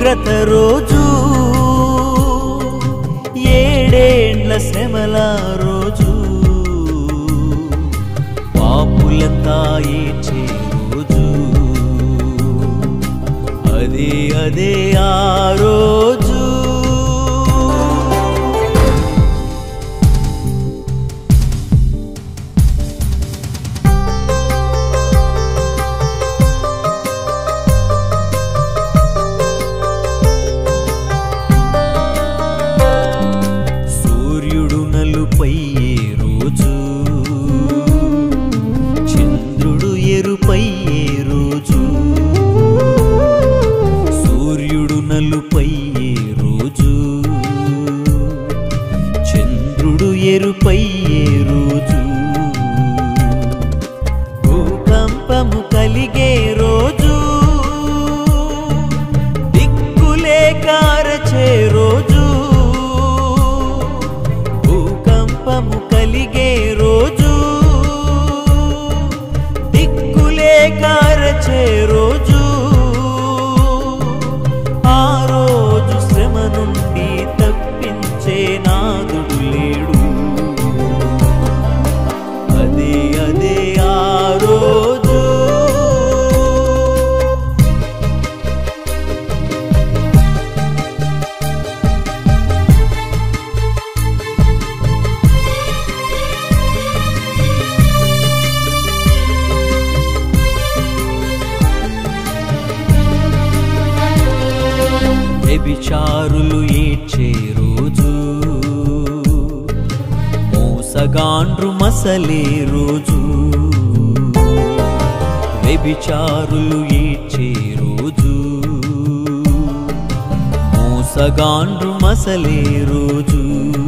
పవిత్రత రోజు, 7 ఏండ్ల శ్రమల రోజు, పాపులంతా ఏడ్చే రోజు, అదే అదే ఆ రోజు. సూర్యుడు నలుపయ్యే రోజు, చంద్రుడు ఎరుపయ్యే రోజు, సూర్యుడు నలుపయ్యే రోజు, చంద్రుడు ఎరుపయ్యే రోజు, భూకంపము కలిగే రోజు, దిక్కులే కారచే రోజు, భూకంపము కలిగే రోజు, దిక్కులే కారచే రోజు, ఆ రోజు శ్రమ నుండి తప్పించే నాదుడు లేడు, అదే అదే ఆ రోజు. వ్యభిచారులు ఏడ్చే రోజు, మోసగాండ్రు మసలే రోజు, వ్యభిచారులు ఏడ్చే రోజు, మోసగాండ్రు మసలే రోజు,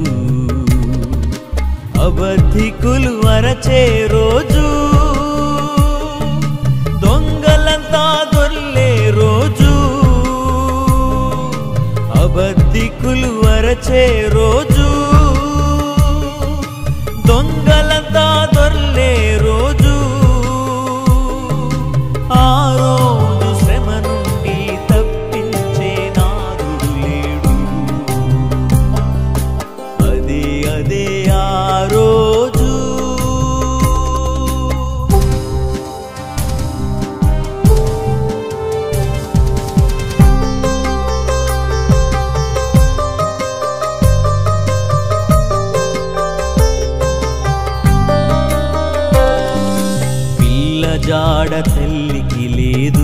అబద్ధికులు అరచే రోజు, దొంగలంతా దొర్లే రోజు, అబద్ధికులు అరచే రోజు, దొంగలంతా దొర్లే రోజు, ఆ రోజు శ్రమ నుండి తప్పించే నాదుడు లేడు, అదే అదే ఆ రోజు. జాడ తల్లికి లేదు,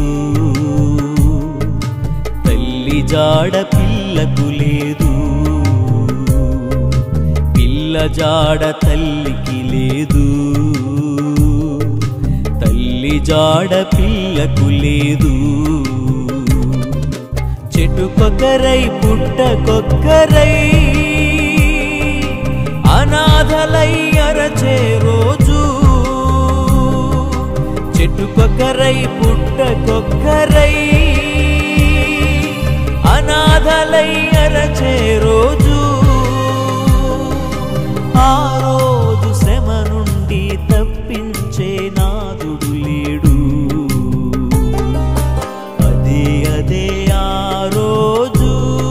తల్లి జాడ పిల్లకు లేదు, పిల్ల జాడ తల్లికి లేదు, తల్లి జాడ పిల్లకు లేదు, చెట్టుకొక్కరై పుట్టకొక్కరై అనాథలై అరచే రోజు, చెట్టుకొక్కరై పుట్టకొక్కరై అనాథలై అరచే రోజు, ఆ రోజు శ్రమ నుండి తప్పించే నాదుడు లేడు, అదే అదే ఆ రోజు.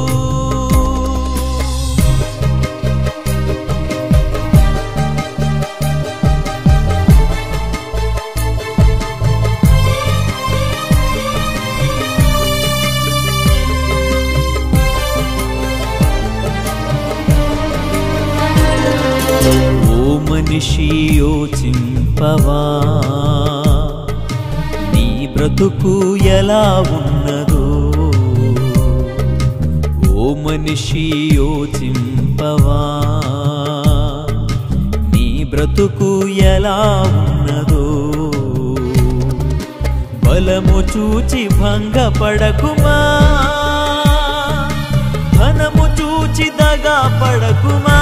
మనిషి యోచింపవా, నీ బ్రతుకు ఎలా ఉన్నదో, ఓ మనిషి యోచింపవా, నీ బ్రతుకు ఎలా ఉన్నదో, బలము చూచి భంగపడకుమా, ధనము చూచి దగా పడకుమా,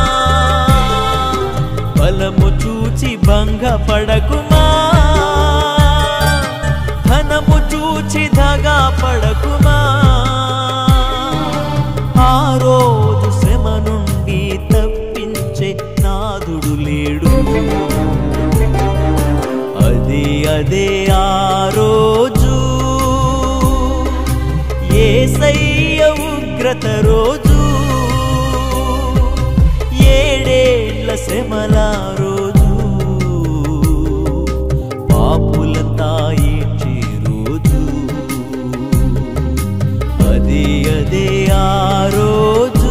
బలము చూచి భంగపడకుమా, ధనము చూచి దగా పడకుమా, ఆ రోజు శ్రమ నుండి తప్పించే నాదుడు లేడు, అదే అదే ఆ రోజు. యేసయ్య ఉగ్రత రోజు, ఏడేళ్ల శ్రమల రోజు, పాపులంతా ఏడ్చే రోజు, అదే అదే ఆ రోజు.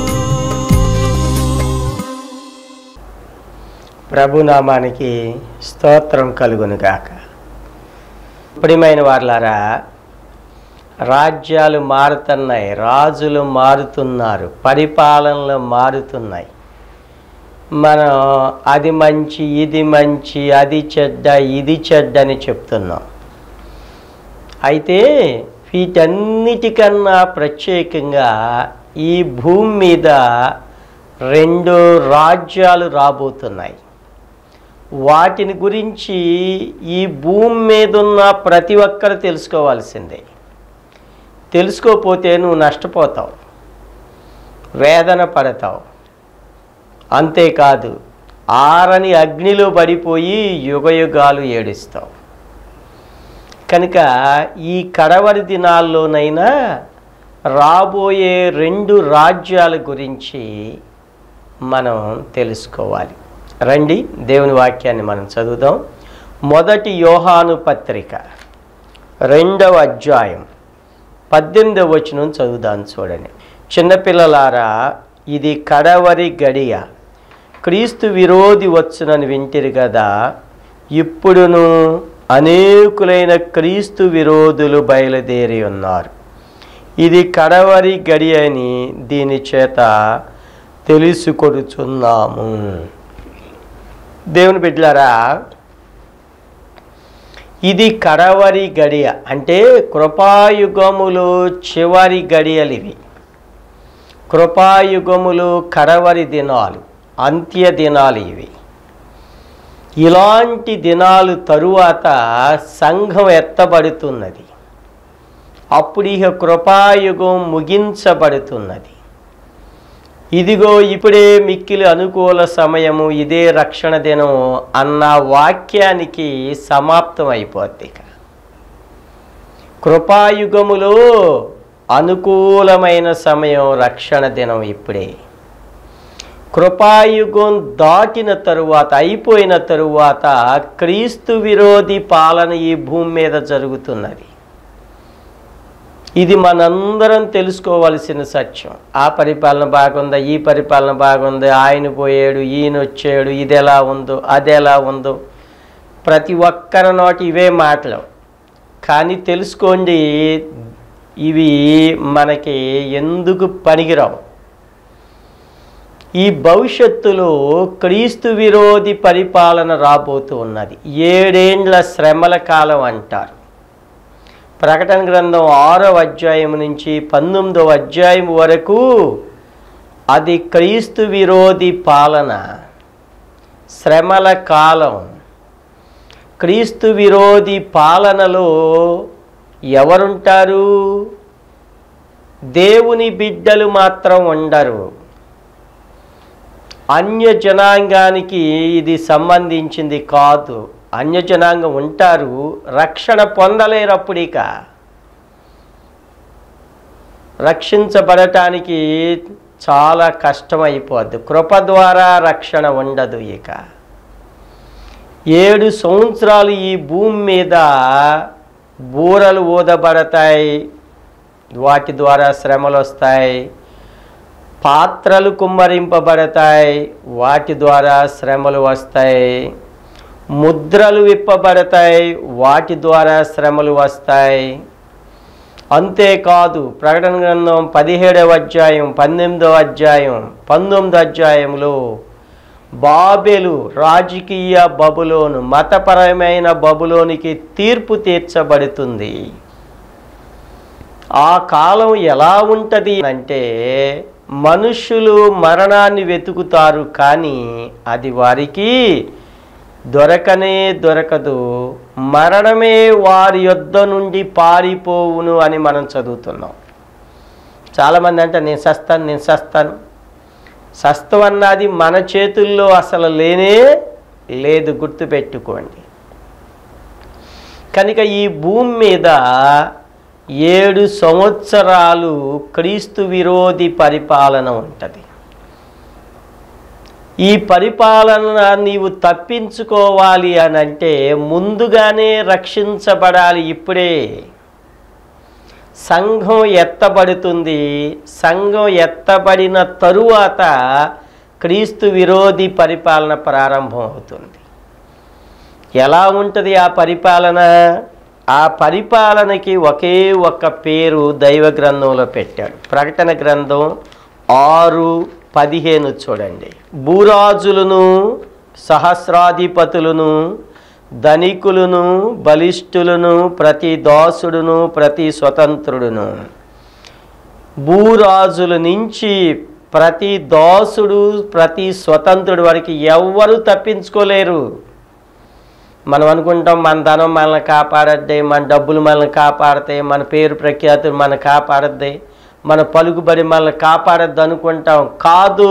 ప్రభునామానికి స్తోత్రం కలుగునుగాక. ప్రియమైన వారలారా, రాజ్యాలు మారుతున్నాయి, రాజులు మారుతున్నారు, పరిపాలనలు మారుతున్నాయి. మనం అది మంచి, ఇది మంచి, అది చెడ్డ, ఇది చెడ్డ అని చెప్తున్నాం. అయితే వీటన్నిటికన్నా ప్రత్యేకంగా ఈ భూమి మీద 2 రాజ్యాలు రాబోతున్నాయి. వాటిని గురించి ఈ భూమి మీద ఉన్న ప్రతి ఒక్కరు తెలుసుకోవాల్సిందే. తెలుసుకోకపోతే నువ్వు నష్టపోతావు, వేదన పడతావు. అంతేకాదు, ఆరని అగ్నిలో పడిపోయి యుగయుగాలు ఏడుస్తావు. కనుక ఈ కడవరి దినాల్లోనైనా రాబోయే 2 రాజ్యాల గురించి మనం తెలుసుకోవాలి. రండి, దేవుని వాక్యాన్ని మనం చదువుదాం. 1 యోహాను పత్రిక 2వ అధ్యాయం 18వ వచనం చదువుదాం. చూడండి. చిన్నపిల్లలారా, ఇది కడవరి గడియ, క్రీస్తు విరోధి వచ్చునని వింటిరి కదా. ఇప్పుడును అనేకులైన క్రీస్తు విరోధులు బయలుదేరి ఉన్నారు. ఇది కడవరి గడి అని దీని చేత తెలుసుకొనుచున్నాము. దేవుని బిడ్డలారా, ఇది కడవరి గడియ అంటే కృపాయుగములు చివరి గడియలు ఇవి. కృపాయుగములు కడవరి దినాలు, అంత్య దినాలు ఇవి. ఇలాంటి దినాలు తరువాత సంఘం ఎత్తబడుతున్నది. అప్పుడు ఇక కృపాయుగం ముగించబడుతున్నది. ఇదిగో ఇప్పుడే మిక్కిలి అనుకూల సమయము, ఇదే రక్షణ దినం అన్న వాక్యానికి సమాప్తం అయిపోద్ది. కృపాయుగములో అనుకూలమైన సమయం రక్షణ దినం ఇప్పుడే. కృపాయుగం దాటిన తరువాత, అయిపోయిన తరువాత క్రీస్తు విరోధి పాలన ఈ భూమి మీద జరుగుతున్నది. ఇది మనందరం తెలుసుకోవలసిన సత్యం. ఆ పరిపాలన బాగుందా, ఈ పరిపాలన బాగుంది, ఆయన పోయాడు, ఈయన వచ్చాడు, ఇది ఎలా ఉందో, అది ఎలా ఉందో, ప్రతి ఒక్కరి నోటి ఇవే మాటలు. కానీ తెలుసుకోండి, ఇవి మనకి ఎందుకు పనికిరావు. ఈ భవిష్యత్తులో క్రీస్తు విరోధి పరిపాలన రాబోతూ ఉన్నది. 7 ఏండ్ల శ్రమల కాలం అంటారు. ప్రకటన గ్రంథం 6వ అధ్యాయం నుంచి 19వ అధ్యాయం వరకు అది క్రీస్తు విరోధి పాలన, శ్రమల కాలం. క్రీస్తు విరోధి పాలనలో ఎవరుంటారు? దేవుని బిడ్డలు మాత్రం ఉండరు. అన్య జనాంగానికి ఇది సంబంధించింది కాదు. అన్యజనాంగం ఉంటారు, రక్షణ పొందలేరప్పుడు. ఇక రక్షించబడటానికి చాలా కష్టమైపోద్ది. కృప ద్వారా రక్షణ ఉండదు. ఇక 7 సంవత్సరాలు ఈ భూమి మీద బూరలు ఊదబడతాయి, వాటి ద్వారా శ్రమలు వస్తాయి. పాత్రలు కుమ్మరింపబడతాయి, వాటి ద్వారా శ్రమలు వస్తాయి. ముద్రలు విప్పబడతాయి, వాటి ద్వారా శ్రమలు వస్తాయి. అంతేకాదు, ప్రకటన గ్రంథం 17వ అధ్యాయం 18వ అధ్యాయం 19వ అధ్యాయంలో బాబెలు రాజకీయ బబులోను, మతపరమైన బబులోనికి తీర్పు తీర్చబడుతుంది. ఆ కాలం ఎలా ఉంటుంది అంటే, మనుషులు మరణాన్ని వెతుకుతారు, కానీ అది వారికి దొరకనే దొరకదు. మరణమే వారి యొద్ద నుండి పారిపోవును అని మనం చదువుతున్నాం. చాలామంది అంటే నేను సస్తాను. సస్తం అన్నది మన చేతుల్లో అసలు లేనే లేదు, గుర్తుపెట్టుకోండి. కనుక ఈ భూమి మీద 7 సంవత్సరాలు క్రీస్తు విరోధి పరిపాలన ఉంటుంది. ఈ పరిపాలన నీవు తప్పించుకోవాలి అని అంటే ముందుగానే రక్షించబడాలి. ఇప్పుడే సంఘం ఎత్తబడుతుంది. సంఘం ఎత్తబడిన తరువాత క్రీస్తు విరోధి పరిపాలన ప్రారంభం అవుతుంది. ఎలా ఉంటుంది ఆ పరిపాలన? ఆ పరిపాలనకి ఒకే ఒక్క పేరు దైవ గ్రంథంలో పెట్టాడు. ప్రకటన గ్రంథం 6:15 చూడండి. భూరాజులను, సహస్రాధిపతులను, ధనికులను, బలిష్ఠులను, ప్రతి దాసుడును, ప్రతి స్వతంత్రుడును. భూరాజుల నుంచి ప్రతి దాసుడు, ప్రతి స్వతంత్రుడు వరకు ఎవ్వరూ తప్పించుకోలేరు. మనం అనుకుంటాం మన ధనం మనల్ని కాపాడద్దే, మన డబ్బులు మనల్ని కాపాడతాయి, మన పేరు ప్రఖ్యాతులు మనల్ని కాపాడద్దే, మన పలుకుబడి మనల్ని కాపాడద్దు అనుకుంటాం. కాదు.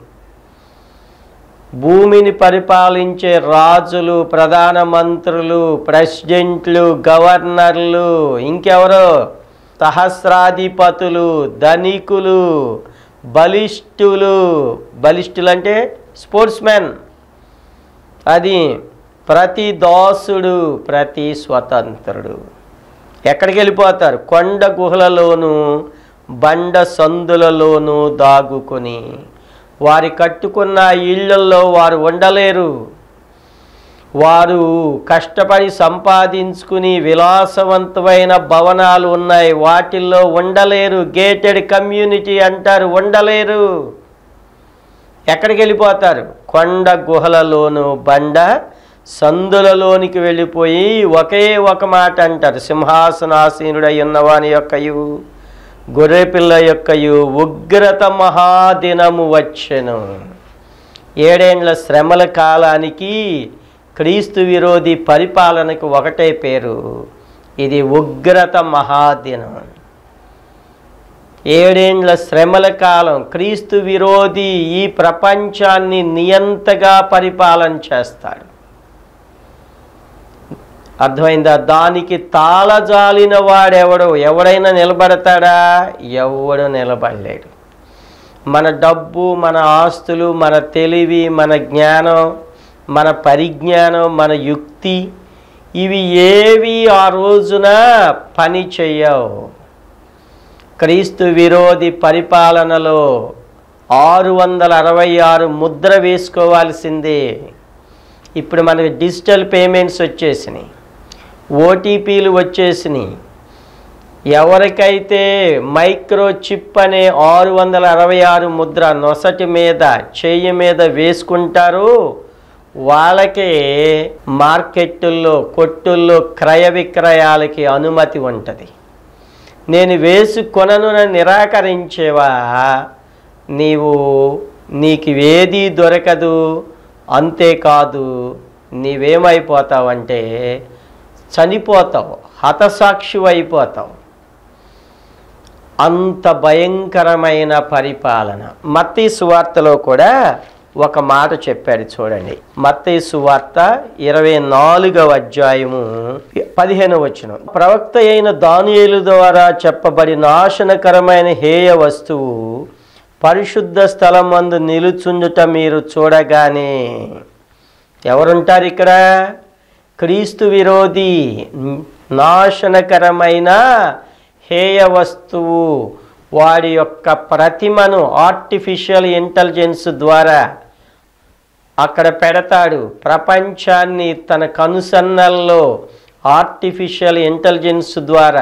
భూమిని పరిపాలించే రాజులు, ప్రధానమంత్రులు, ప్రెసిడెంట్లు, గవర్నర్లు, ఇంకెవరో సహస్రాధిపతులు, ధనికులు, బలిష్ఠులు. బలిష్ఠులు అంటే స్పోర్ట్స్ మ్యాన్. అది ప్రతి దాసుడు, ప్రతి స్వతంత్రుడు ఎక్కడికి వెళ్ళిపోతారు? కొండ గుహలలోను, బండ సందులలోనూ దాగుకొని వారి కట్టుకున్న ఇళ్లల్లో వారు ఉండలేరు. వారు కష్టపడి సంపాదించుకుని విలాసవంతమైన భవనాలు ఉన్నాయి, వాటిల్లో ఉండలేరు. గేటెడ్ కమ్యూనిటీ అంటారు, ఉండలేరు. ఎక్కడికి వెళ్ళిపోతారు? కొండ గుహలలోను, బండ సందులలోనికి వెళ్ళిపోయి ఒకే ఒక మాట అంటారు, సింహాసనాసీనుడై ఉన్నవాని యొక్కయు గొర్రెపిల్ల యొక్కయు ఉగ్రత మహాదినము వచ్చెను. 7 ఏండ్ల శ్రమల కాలానికి క్రీస్తు విరోధి పరిపాలనకు ఒకటే పేరు, ఇది ఉగ్రత మహాదినం. 7 ఏండ్ల శ్రమల కాలం. క్రీస్తు విరోధి ఈ ప్రపంచాన్ని నియంతగా పరిపాలన చేస్తాడు. అర్థమైందా? దానికి తాళజాలిన వాడెవడు? ఎవడైనా నిలబడతాడా? ఎవడు నిలబడలేడు. మన డబ్బు, మన ఆస్తులు, మన తెలివి, మన జ్ఞానం, మన పరిజ్ఞానం, మన యుక్తి, ఇవి ఏవి ఆ రోజున పని చెయ్యవు. క్రీస్తు విరోధి పరిపాలనలో 666 ముద్ర వేసుకోవాల్సిందే. ఇప్పుడు మనకి డిజిటల్ పేమెంట్స్ వచ్చేసినాయి, ఓటీపీలు వచ్చేసినాయి. ఎవరికైతే మైక్రోచిప్ అనే 666 ముద్ర నొసటి మీద, చెయ్యి మీద వేసుకుంటారో వాళ్ళకే మార్కెట్టుల్లో, కొట్టుల్లో క్రయ విక్రయాలకి అనుమతి ఉంటుంది. నేను వేసుకొనను నిరాకరించేవా, నీకు ఏదీ దొరకదు. అంతేకాదు, నీవేమైపోతావంటే చనిపోతావు, హతసాక్షి అయిపోతావు. అంత భయంకరమైన పరిపాలన. మత్తయి సువార్తలో కూడా ఒక మాట చెప్పాడు చూడండి. మత్తయి సువార్త 24వ అధ్యాయము 15వ వచనం. ప్రవక్త అయిన దానియేలు ద్వారా చెప్పబడి నాశనకరమైన హేయ వస్తువు పరిశుద్ధ స్థలమందు నిలుచుండుట మీరు చూడగానే. ఎవరుంటారు ఇక్కడ? క్రీస్తు విరోధి. నాశనకరమైన హేయ వస్తువు వాడి యొక్క ప్రతిమను ఆర్టిఫిషియల్ ఇంటెలిజెన్స్ ద్వారా అక్కడ పెడతాడు. ప్రపంచాన్ని తన కనుసన్నల్లో ఆర్టిఫిషియల్ ఇంటెలిజెన్స్ ద్వారా,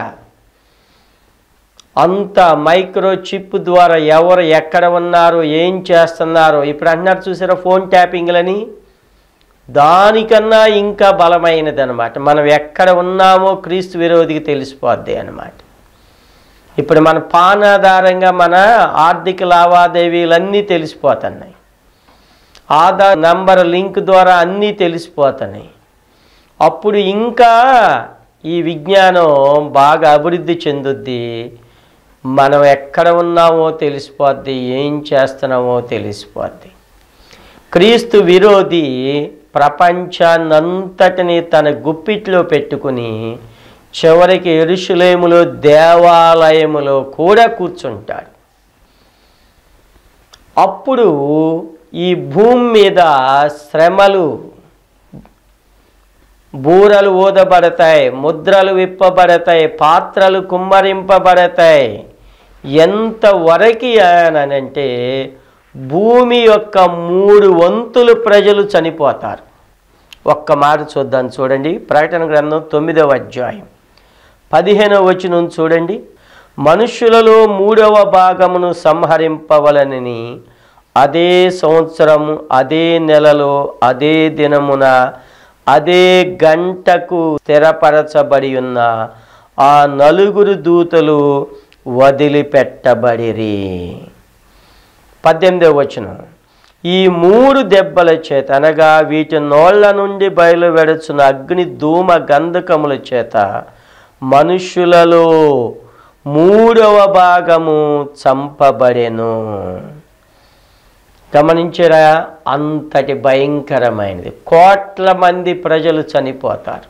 అంత మైక్రోచిప్ ద్వారా ఎవరు ఎక్కడ ఉన్నారో, ఏం చేస్తున్నారో. ఇప్పుడు అంటున్నారు చూసారా ఫోన్ ట్యాపింగ్లని, దానికన్నా ఇంకా బలమైనది అనమాట. మనం ఎక్కడ ఉన్నామో క్రీస్తు విరోధికి తెలిసిపోద్ది అనమాట. ఇప్పుడు మన పాన్ ఆధారంగా మన ఆర్థిక లావాదేవీలన్నీ తెలిసిపోతున్నాయి. ఆధార్ నంబర్ లింక్ ద్వారా అన్నీ తెలిసిపోతున్నాయి. అప్పుడు ఇంకా ఈ విజ్ఞానం బాగా అభివృద్ధి చెందుద్ది. మనం ఎక్కడ ఉన్నామో తెలిసిపోద్ది, ఏం చేస్తున్నామో తెలిసిపోద్ది. క్రీస్తు విరోధి ప్రపంచాన్నంతటిని తన గుప్పిట్లో పెట్టుకుని చివరికి యెరూషలేములో దేవాలయములో కూడా కూర్చుంటాడు. అప్పుడు ఈ భూమి మీద శ్రమలు, బూరలు ఊదబడతాయి, ముద్రలు విప్పబడతాయి, పాత్రలు కుమ్మరింపబడతాయి. ఎంతవరకు అనంటే భూమి యొక్క 3 వంతులు ప్రజలు చనిపోతారు. ఒక్క మాట చూద్దాం, చూడండి. ప్రకటన గ్రంథం 9వ అధ్యాయం 15వ వచనం చూడండి. మనుష్యులలో 3వ భాగమును సంహరింపవలనని అదే సంవత్సరము, అదే నెలలో, అదే దినమున, అదే గంటకు స్థిరపరచబడి ఉన్న ఆ 4 దూతలు వదిలిపెట్టబడిరి. 18వ వచనం. ఈ 3 దెబ్బల చేత, అనగా వీటి నోళ్ల నుండి బయలువెడచున్న అగ్ని ధూమ గంధకముల చేత మనుష్యులలో 3వ భాగము చంపబడెను. గమనించారా? అంతటి భయంకరమైనది. కోట్ల మంది ప్రజలు చనిపోతారు.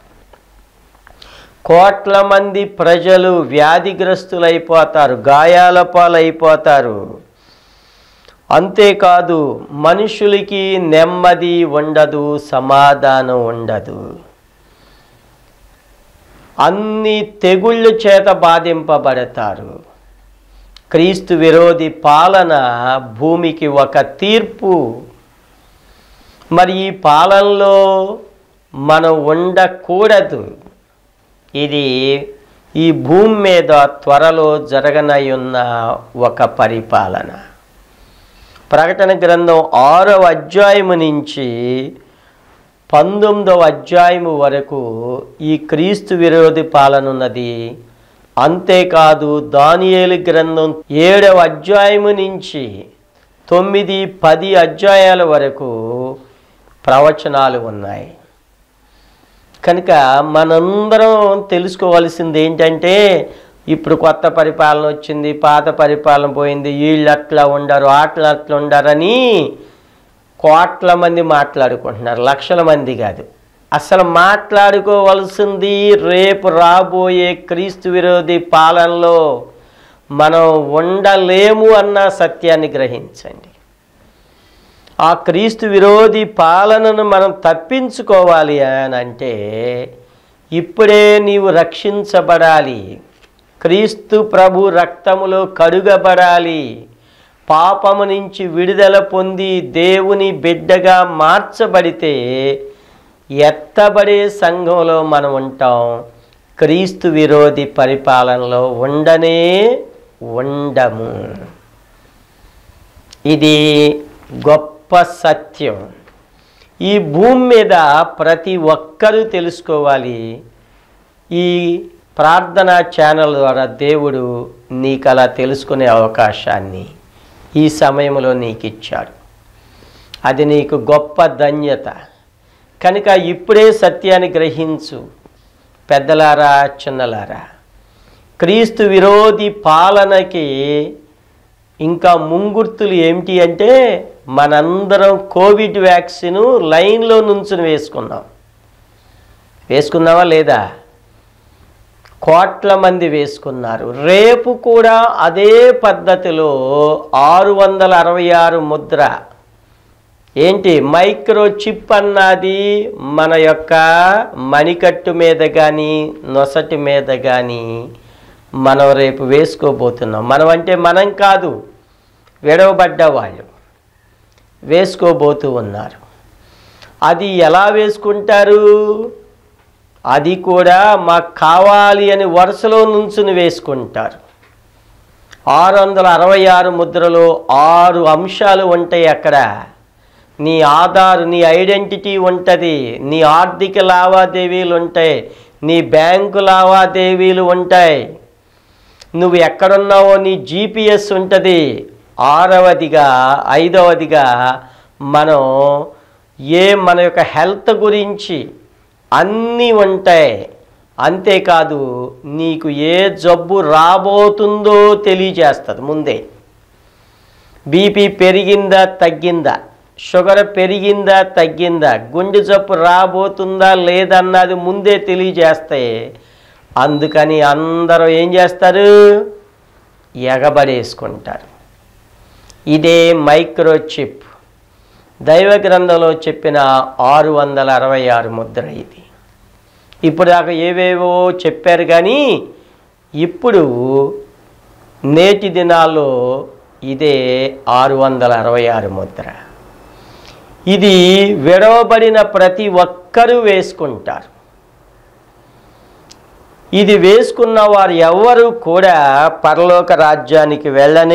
కోట్ల మంది ప్రజలు వ్యాధిగ్రస్తులైపోతారు, గాయాల పాలైపోతారు. అంతేకాదు, మనుషులకి నెమ్మది ఉండదు, సమాధానం ఉండదు. అన్ని తెగుళ్ళ చేత బాధింపబడతారు. క్రీస్తు విరోధి పాలన భూమికి ఒక తీర్పు. మరి ఈ పాలనలో మనం ఉండకూడదు. ఇది ఈ భూమి మీద త్వరలో జరగనయున్న ఒక పరిపాలన. ప్రకటన గ్రంథం 6వ అధ్యాయము నుంచి 19వ అధ్యాయము వరకు ఈ క్రీస్తు విరోధి పాలన ఉన్నది. అంతేకాదు, దానియేలు గ్రంథం 7వ అధ్యాయము నుంచి 9, 10 అధ్యాయాల వరకు ప్రవచనాలు ఉన్నాయి. కనుక మనందరం తెలుసుకోవాల్సింది ఏంటంటే, ఇప్పుడు కొత్త పరిపాలన వచ్చింది, పాత పరిపాలన పోయింది, వీళ్ళు అట్లా ఉండరు, అట్లా ఉండరని కోట్ల మంది మాట్లాడుకుంటున్నారు, లక్షల మంది కాదు. అసలు మాట్లాడుకోవాల్సింది రేపు రాబోయే క్రీస్తు విరోధి పాలనలో మనం ఉండలేము అన్న సత్యాన్ని గ్రహించండి. ఆ క్రీస్తు విరోధి పాలనను మనం తప్పించుకోవాలి అని అంటే ఇప్పుడే నీవు రక్షించబడాలి, క్రీస్తు ప్రభు రక్తములో కడుగబడాలి, పాపము నుంచి విడుదల పొంది దేవుని బిడ్డగా మార్చబడితే ఎత్తబడే సంఘంలో మనం ఉంటాం. క్రీస్తు విరోధి పరిపాలనలో ఉండనే ఉండము. ఇది గొప్ప సత్యం. ఈ భూమి మీద ప్రతి ఒక్కరూ తెలుసుకోవాలి. ఈ ప్రార్థనా ఛానల్ ద్వారా దేవుడు నీకు అలా తెలుసుకునే అవకాశాన్ని ఈ సమయంలో నీకు ఇచ్చాడు. అది నీకు గొప్ప ధన్యత. కనుక ఇప్పుడే సత్యాన్ని గ్రహించు. పెద్దలారా, చిన్నలారా, క్రీస్తు విరోధి పాలనకి ఇంకా ముంగుర్తులు ఏమిటి అంటే, మనందరం కోవిడ్ వ్యాక్సిన్ లైన్లో నుంచుని వేసుకున్నావా లేదా? కోట్ల మంది వేసుకున్నారు. రేపు కూడా అదే పద్ధతిలో 666 ముద్ర ఏంటి మైక్రోచిప్ అన్నది మన యొక్క మణికట్టు మీద కానీ నొసటి మీద కానీ మనం రేపు వేసుకోబోతున్నాం. మనం అంటే మనం కాదు, విడవబడ్డ వాళ్ళు వేసుకోబోతూ ఉన్నారు. అది ఎలా వేసుకుంటారు? అది కూడా మాకు కావాలి అని వరుసలో నుంచుని వేసుకుంటారు. 666 ముద్రలో 6 అంశాలు ఉంటాయి. అక్కడ నీ ఆధార్, నీ ఐడెంటిటీ ఉంటుంది, నీ ఆర్థిక లావాదేవీలు ఉంటాయి, నీ బ్యాంకు లావాదేవీలు ఉంటాయి, నువ్వు ఎక్కడున్నావో నీ GPS ఉంటుంది. 5వదిగా మనం మన యొక్క హెల్త్ గురించి అన్నీ ఉంటాయి. అంతేకాదు, నీకు ఏ జబ్బు రాబోతుందో తెలియజేస్తుంది ముందే. బీపీ పెరిగిందా తగ్గిందా, షుగర్ పెరిగిందా తగ్గిందా, గుండె జబ్బు రాబోతుందా లేదన్నది ముందే తెలియజేస్తాయి. అందుకని అందరూ ఏం చేస్తారు? ఎగబడేసుకుంటారు. ఇదే మైక్రోచిప్. దైవ గ్రంథంలో చెప్పిన 666 ముద్ర ఇది. ఇప్పుడు దాకా ఏవేవో చెప్పారు, కానీ ఇప్పుడు నేటి దినాల్లో ఇదే 666 ముద్ర. ఇది విడవబడిన ప్రతి ఒక్కరూ వేసుకుంటారు. ఇది వేసుకున్న వారు ఎవ్వరూ కూడా పరలోక రాజ్యానికి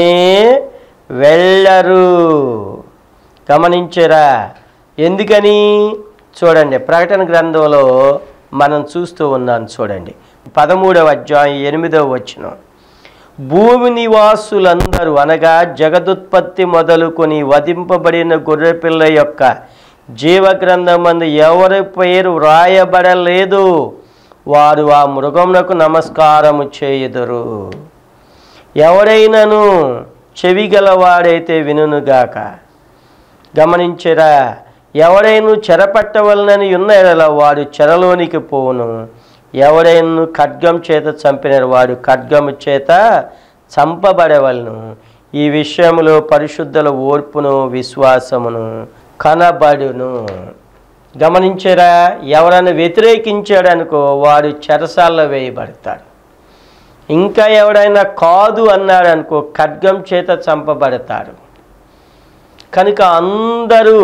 వెళ్ళరు. గమనించారా? ఎందుకని? చూడండి, ప్రకటన గ్రంథంలో మనం చూస్తూ ఉన్నాం. చూడండి 13వ అధ్యాయం 8వ వచనం. భూమి నివాసులందరూ అనగా జగదుత్పత్తి మొదలుకొని వధింపబడిన గొర్రెపిల్ల యొక్క జీవగ్రంథమందు ఎవరి పేరు వ్రాయబడలేదు వారు ఆ మృగమునకు నమస్కారము చేయుదురు. ఎవడైనను చెవిగలవాడైతే వినుగాక. గమనించరా? ఎవడైనా చెరపట్టవలనని ఉన్న ఎడల వాడు చెరలోనికి పోవును. ఎవడైనా ఖడ్గం చేత చంపిన వాడు ఖడ్గము చేత చంపబడవలను. ఈ విషయంలో పరిశుద్ధుల ఓర్పును విశ్వాసమును కనబడును. గమనించారా? ఎవరైనా వ్యతిరేకించాడనుకో వాడు చెరసాల్లో వేయబడతాడు. ఇంకా ఎవడైనా కాదు అన్నాడనుకో ఖడ్గం చేత చంపబడతారు. కనుక అందరూ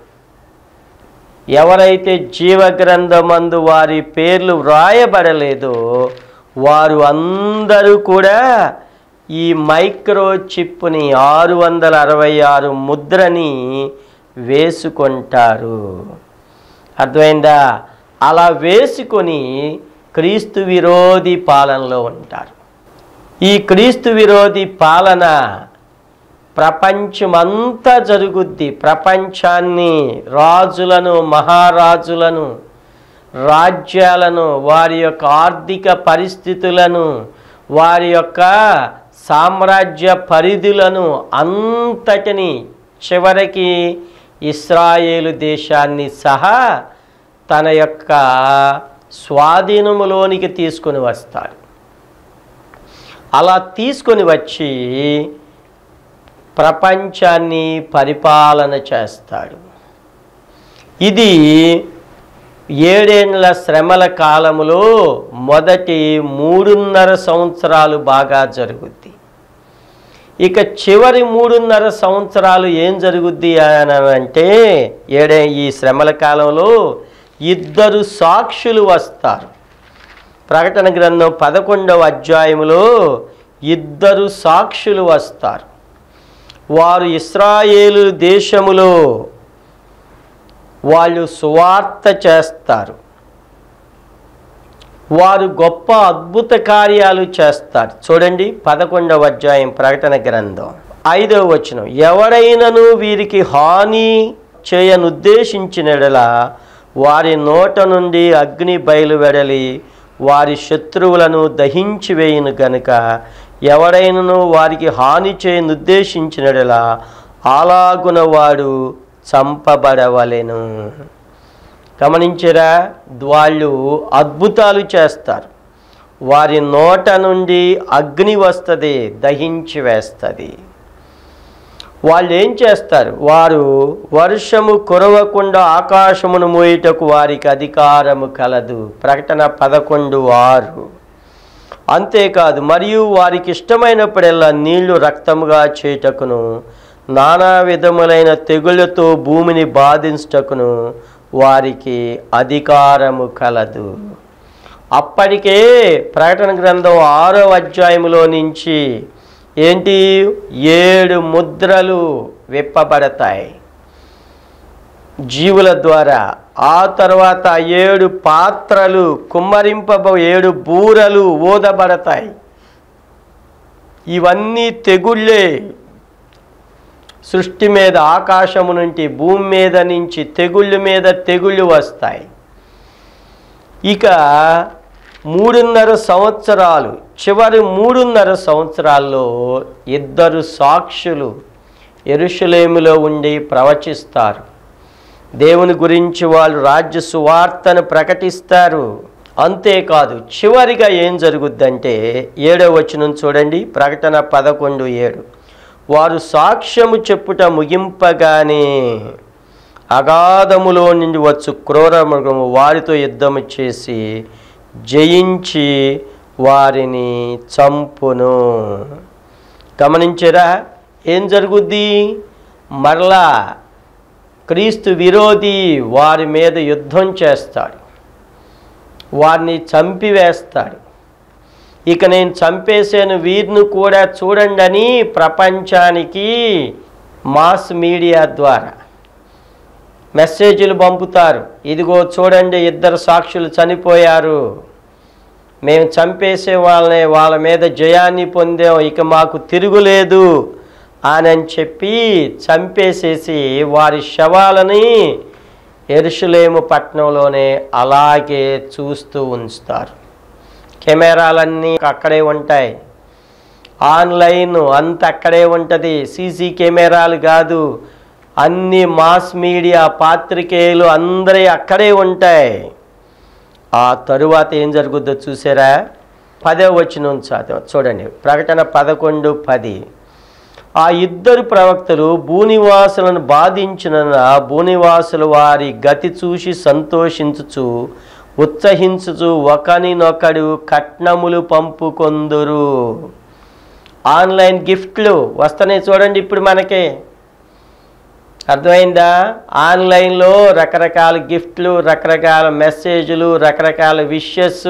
ఎవరైతే జీవగ్రంథమందు వారి పేర్లు వ్రాయబడలేదో వారు అందరూ కూడా ఈ మైక్రోచిప్ని 666 ముద్రని వేసుకుంటారు. అర్థమైందా? అలా వేసుకొని క్రీస్తు విరోధి పాలనలో ఉంటారు. ఈ క్రీస్తు విరోధి పాలన ప్రపంచమంతా జరుగుద్ది. ప్రపంచాన్ని, రాజులను, మహారాజులను, రాజ్యాలను, వారి యొక్క ఆర్థిక పరిస్థితులను, వారి యొక్క సామ్రాజ్య పరిధులను అంతటిని, చివరికి ఇశ్రాయేలు దేశాన్ని సహా తన యొక్క స్వాధీనములోనికి తీసుకొని వస్తాడు. అలా తీసుకొని వచ్చి ప్రపంచాన్ని పరిపాలన చేస్తాడు. ఇది 7 ఏళ్ల శ్రమల కాలములో మొదటి 3.5 సంవత్సరాలు బాగా జరుగుద్ది. ఇక చివరి 3.5 సంవత్సరాలు ఏం జరుగుద్ది అంటే ఈ శ్రమల కాలంలో 2 సాక్షులు వస్తారు. ప్రకటన గ్రంథం 11వ అధ్యాయములో 2 సాక్షులు వస్తారు. వారు ఇశ్రాయేలు దేశములో వాళ్ళు సువార్త చేస్తారు. వారు గొప్ప అద్భుత కార్యాలు చేస్తారు. చూడండి 11వ అధ్యాయం ప్రకటన గ్రంథం 5వ వచనం. ఎవడైనను వీరికి హాని చేయనుద్దేశించినడలా వారి నోట నుండి అగ్ని బయలువెడలి వారి శత్రువులను దహించి వేయును గనుక ఎవడైనను వారికి హాని చేయనుద్దేశించినడలా అలాగున వాడు చంపబడవలెను. గమనించరా? వాళ్ళు అద్భుతాలు చేస్తారు. వారి నోట నుండి అగ్ని వస్తుంది, దహించి వేస్తుంది. వాళ్ళు ఏం చేస్తారు? వారు వర్షము కురవకుండా ఆకాశమును మోయుటకు వారికి అధికారము కలదు. ప్రకటన 11:6. అంతేకాదు, మరియు వారికి ఇష్టమైనప్పుడల్లా నీళ్లు రక్తముగా చేయుటకును నానా విధములైన తెగుళ్లతో భూమిని బాధించుటకును వారికి అధికారము కలదు. అప్పటికే ప్రకటన గ్రంథం 6వ అధ్యాయములో నుంచి ఏంటి 7 ముద్రలు విప్పబడతాయి జీవుల ద్వారా. ఆ తర్వాత 7 పాత్రలు కుమ్మరింపబ 7 బూరలు ఊదబడతాయి. ఇవన్నీ తెగుళ్ళే. సృష్టి మీద, ఆకాశము నుండి, భూమి మీద నుంచి తెగుళ్ళు మీద తెగుళ్ళు వస్తాయి. ఇక 3.5 సంవత్సరాలు, చివరి 3.5 సంవత్సరాల్లో 2 సాక్షులు యెరూషలేములో ఉండి ప్రవచిస్తారు. దేవుని గురించి వాళ్ళు రాజ్య సువార్తను ప్రకటిస్తారు. అంతేకాదు చివరిగా ఏం జరుగుద్దంటే 7వ వచనం చూడండి, ప్రకటన 11:7. వారు సాక్ష్యము చెప్పుట ముగింపగానే అగాధములో నుండి వచ్చు క్రూర మృగము వారితో యుద్ధము చేసి జయించి వారిని చంపును. గమనించరా ఏం జరుగుద్ది? మరలా క్రీస్తు విరోధి వారి మీద యుద్ధం చేస్తాడు, వారిని చంపివేస్తాడు. ఇక నేను చంపేసాను వీరిని కూడా చూడండి అని ప్రపంచానికి మాస్ మీడియా ద్వారా మెసేజ్లు పంపుతారు. ఇదిగో చూడండి, 2 సాక్షులు చనిపోయారు, మేము చంపేసే వాళ్ళ మీద జయాన్ని పొందాం, ఇక మాకు తిరుగులేదు అని చెప్పి చంపేసేసి వారి శవాలని యెరూషలేము పట్టణంలోనే అలాగే చూస్తూ ఉంచుతారు. కెమెరాలన్నీ అక్కడే ఉంటాయి, ఆన్లైన్ అంత అక్కడే ఉంటుంది, సీసీ కెమెరాలు కాదు, అన్ని మాస్ మీడియా పాత్రికేయులు అందరి అక్కడే ఉంటాయి. ఆ తరువాత ఏం జరుగుద్దో చూసారా? 10వ వచనం చూడండి, ప్రకటన 11:10. ఆ 2 ప్రవక్తలు భూనివాసులను బాధించిన భూనివాసులు వారి గతి చూసి సంతోషించుచు ఉత్సహించుచు ఒకనినొకడు కట్నములు పంపుకొందురు. ఆన్లైన్ గిఫ్ట్లు వస్తున్నాయి చూడండి ఇప్పుడు మనకి, అర్థమైందా? ఆన్లైన్లో రకరకాల గిఫ్ట్లు, రకరకాల మెసేజ్లు, రకరకాల విషెస్,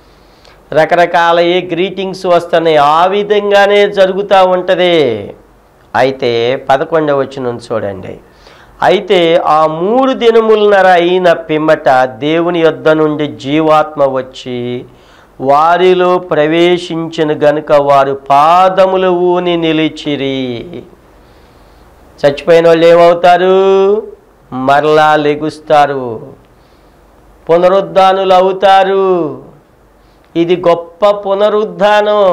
రకరకాల గ్రీటింగ్స్ వస్తున్నాయి. ఆ విధంగానే జరుగుతూ ఉంటుంది. అయితే 11వ వచనం చూడండి, అయితే ఆ 3 దినములన్నర అయిన పిమ్మట దేవుని యొద్ద నుండి జీవాత్మ వచ్చి వారిలో ప్రవేశించిన గనుక వారు పాదములు ఊని నిలిచిరి. చచ్చిపోయిన వాళ్ళు ఏమవుతారు? మరలా లెగుస్తారు, పునరుద్ధానులు అవుతారు. ఇది గొప్ప పునరుద్ధానం.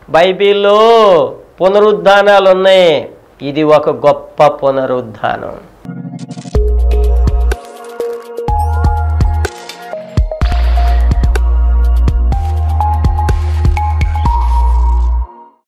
బైబిల్లో పునరుద్ధానాలు ఉన్నాయి, ఇది ఒక గొప్ప పునరుద్ధానం.